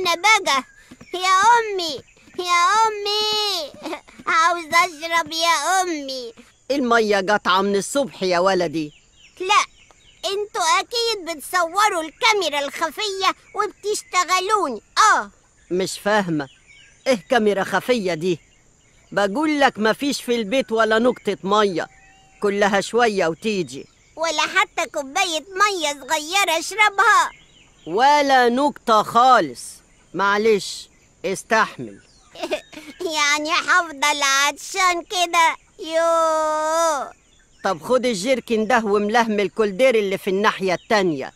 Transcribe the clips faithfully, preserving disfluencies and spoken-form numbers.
أنا بقى يا أمي يا أمي عاوز أشرب يا أمي. المية قطعة من الصبح يا ولدي. لا، انتوا أكيد بتصوروا الكاميرا الخفية وبتشتغلوني. آه مش فاهمة إيه كاميرا خفية دي؟ بقول لك مفيش في البيت ولا نقطة مية، كلها شوية وتيجي. ولا حتى كوباية مية صغيرة أشربها؟ ولا نقطة خالص. معلش استحمل. يعني هفضل عطشان كده؟ يوه. طب خد الجيركن ده وملهم الكولدير اللي في الناحية التانية.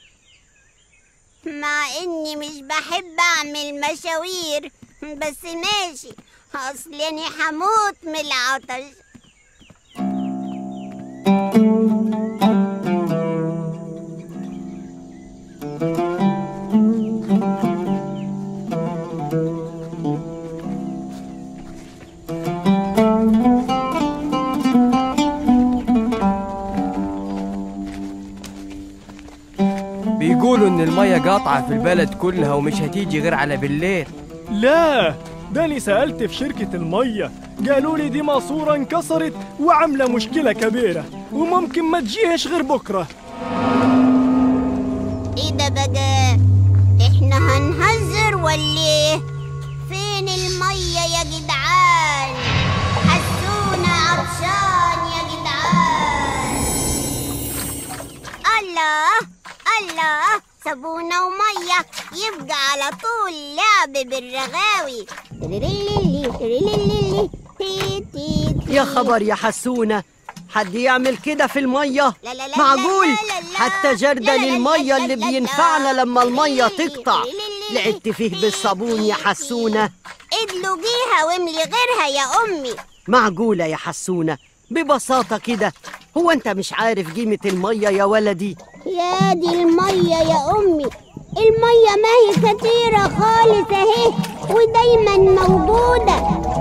مع إني مش بحب أعمل مشاوير بس ماشي، أصلني هموت من العطش. بيقولوا إن المية قاطعة في البلد كلها ومش هتيجي غير على بالليل. لا، داني سألت في شركة المية قالوا لي دي ماسورة انكسرت وعاملة مشكلة كبيرة وممكن ما تجيهش غير بكرة. ايه ده بقى؟ احنا هنهزر ولا ايه؟ فين المية يا جدعان؟ حسونا عطشان يا جدعان. الله الله، صابونة ومية يبقى على طول لعب بالرغاوي. يا خبر يا حسونة، حد يعمل كده في المية؟ لا لا لا معقول؟ لا لا لا حتى جردل المية اللي بينفعنا لما المية تقطع لعبت فيه بالصابون يا حسونة. ادلجيها واملي غيرها يا أمي. معقولة يا حسونة؟ ببساطة كده؟ هو انت مش عارف قيمة المية يا ولدي؟ يا دي المية يا أمي، المية ما هي كتيرة خالص اهي ودايما موجودة.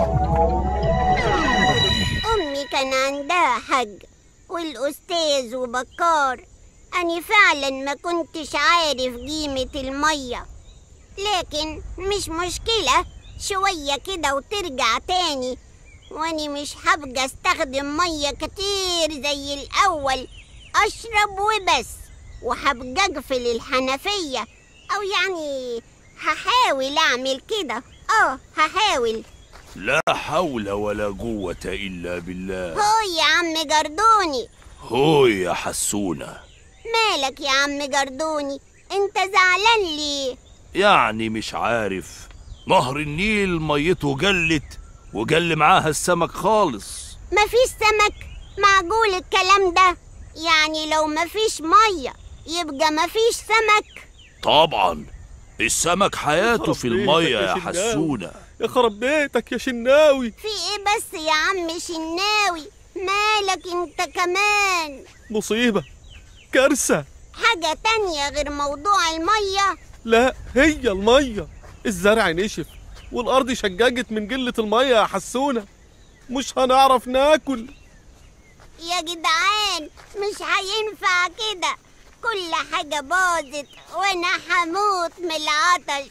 أمي كان عندها حق والأستاذ وبكار، أنا فعلا ما كنتش عارف قيمة المية، لكن مش مشكلة، شوية كده وترجع تاني، وأني مش هبقى استخدم مية كتير زي الأول، أشرب وبس، وهبقى أقفل الحنفية، أو يعني هحاول أعمل كده. آه هحاول. لا حول ولا قوة إلا بالله. هو يا عم جردوني. هو يا حسونة. مالك يا عم جردوني؟ انت زعلان ليه؟ يعني مش عارف، نهر النيل ميته قلت وقل معاها السمك خالص. مفيش سمك؟ معقول الكلام ده؟ يعني لو مفيش مية يبقى مفيش سمك؟ طبعا السمك حياته في المية يا حسونة. يا خرب بيتك يا شناوي. في ايه بس يا عم شناوي؟ مالك انت كمان؟ مصيبة، كارثة. حاجة تانية غير موضوع المية؟ لا، هي المية. الزرع نشف والأرض شججت من قلة المية يا حسونة، مش هنعرف ناكل. يا جدعان مش هينفع كده، كل حاجة باظت وانا هموت من العطش.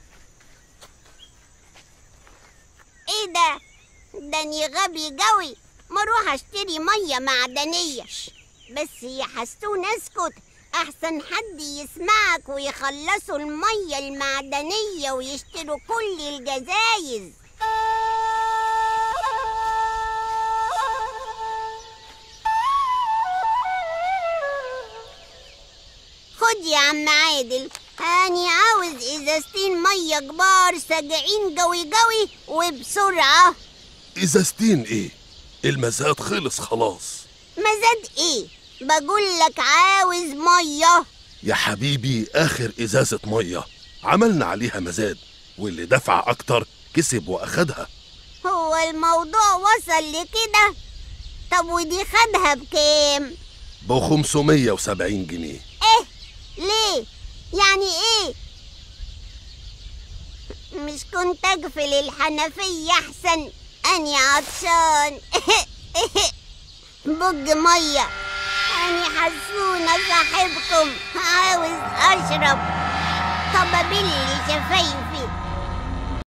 ايه ده؟ ده اني غبي قوي، ما اروح اشتري مية معدنية. بس يا حسون اسكت، احسن حد يسمعك ويخلصوا المية المعدنية ويشتروا كل الجزايز. خد يا عم عادل، أنا عاوز إزازتين مية كبار ساقعين قوي قوي وبسرعة. إزازتين إيه؟ المزاد خلص خلاص. مزاد إيه؟ بقولك عاوز مية. يا حبيبي آخر إزازة مية عملنا عليها مزاد، واللي دفع أكتر كسب وأخدها. هو الموضوع وصل لكده؟ طب ودي خدها بكام؟ بخمسمية وسبعين جنيه. إيه؟ ليه؟ يعني إيه؟ مش كنت أقفل الحنفية أحسن؟ أني عطشان. بج مية. أني حسونة صاحبكم عاوز أشرب. طب أبل شفايفي.